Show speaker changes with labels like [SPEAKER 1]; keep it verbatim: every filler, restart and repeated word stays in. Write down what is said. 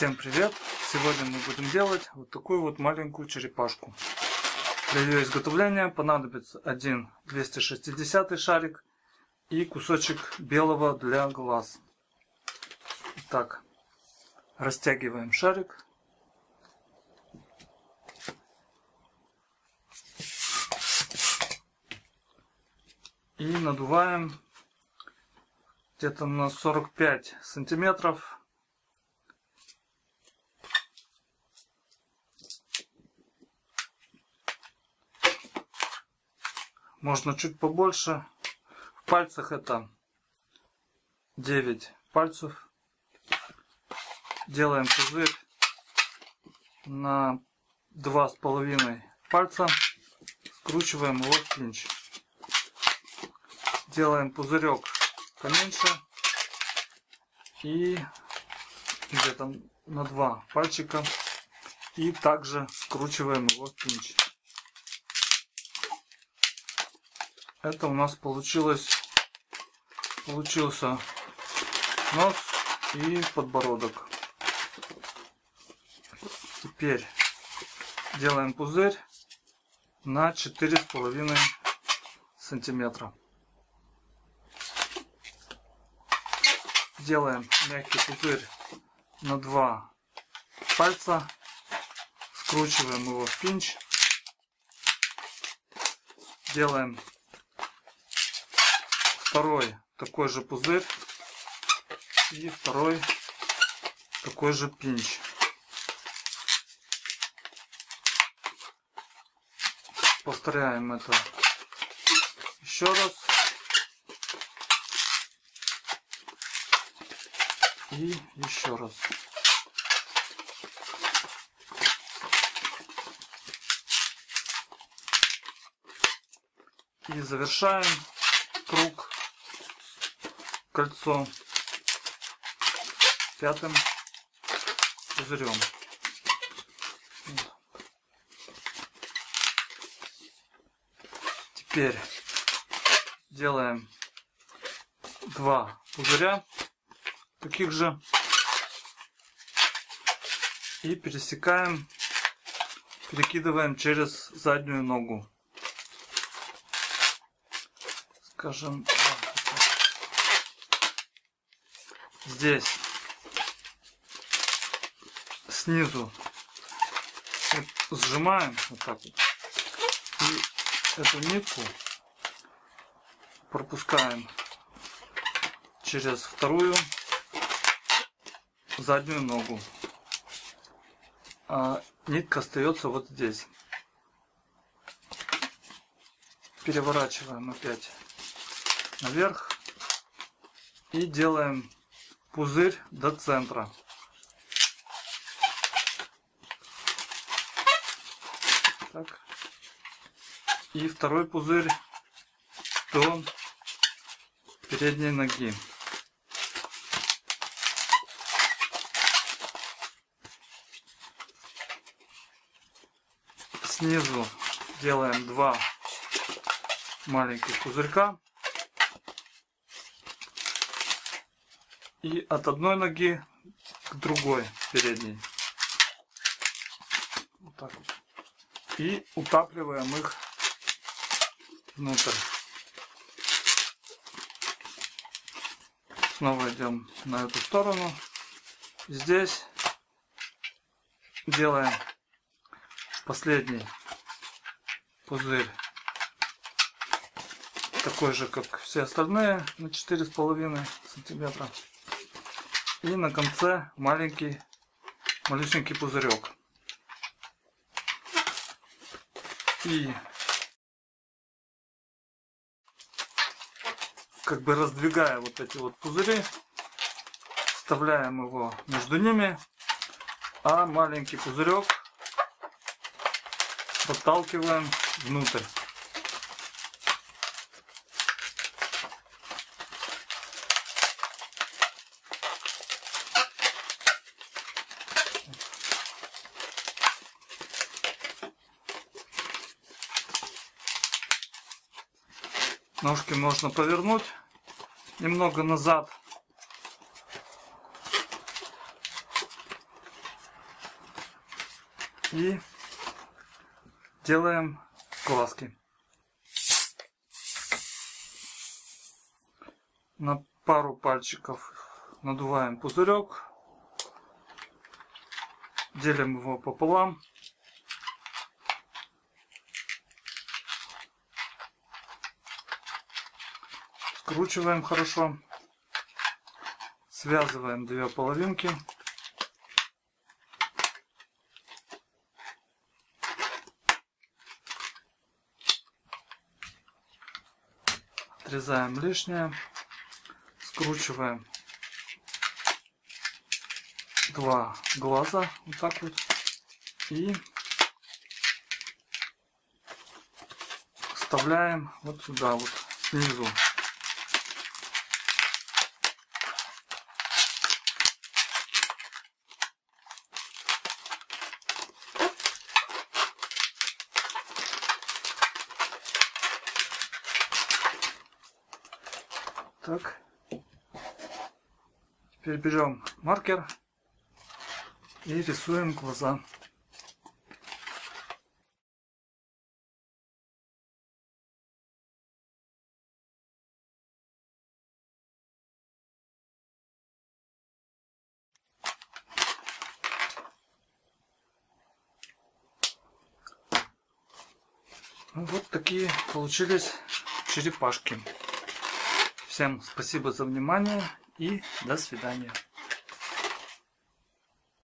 [SPEAKER 1] Всем привет! Сегодня мы будем делать вот такую вот маленькую черепашку. Для ее изготовления понадобится один двести шестидесятый шарик и кусочек белого для глаз. Так, растягиваем шарик. И надуваем где-то на сорок пять сантиметров. Можно чуть побольше. В пальцах это девять пальцев. Делаем пузырь на два с половиной пальца. Скручиваем его в клинч. Делаем пузырек поменьше. И где-то на два пальчика. И также скручиваем его в клинч. Это у нас получилось, получился нос и подбородок. Теперь делаем пузырь на четыре с половиной сантиметра. Делаем мягкий пузырь на два пальца, скручиваем его в пинч, делаем второй такой же пузырь и второй такой же пинч. Повторяем это еще раз. И еще раз. И завершаем круг, кольцо пятым пузырем. Теперь делаем два пузыря таких же и пересекаем, перекидываем через заднюю ногу. Скажем, здесь снизу вот сжимаем вот так вот, и эту нитку пропускаем через вторую заднюю ногу, а нитка остается вот здесь. Переворачиваем опять наверх и делаем пузырь до центра. Так. И второй пузырь до передней ноги. Снизу делаем два маленьких пузырька. И от одной ноги к другой передней. Вот так вот. И утапливаем их внутрь. Снова идем на эту сторону. Здесь делаем последний пузырь, такой же, как все остальные, на четыре с половиной сантиметра. И на конце маленький, малюсенький пузырек. И как бы раздвигая вот эти вот пузыри, вставляем его между ними, а маленький пузырек подталкиваем внутрь. Ножки можно повернуть немного назад. И делаем глазки. На пару пальчиков надуваем пузырек, делим его пополам. Скручиваем хорошо. Связываем две половинки. Отрезаем лишнее. Скручиваем два глаза. Вот так вот. И вставляем вот сюда вот снизу. Так, теперь берем маркер и рисуем глаза. Вот такие получились черепашки. Всем спасибо за внимание и до свидания.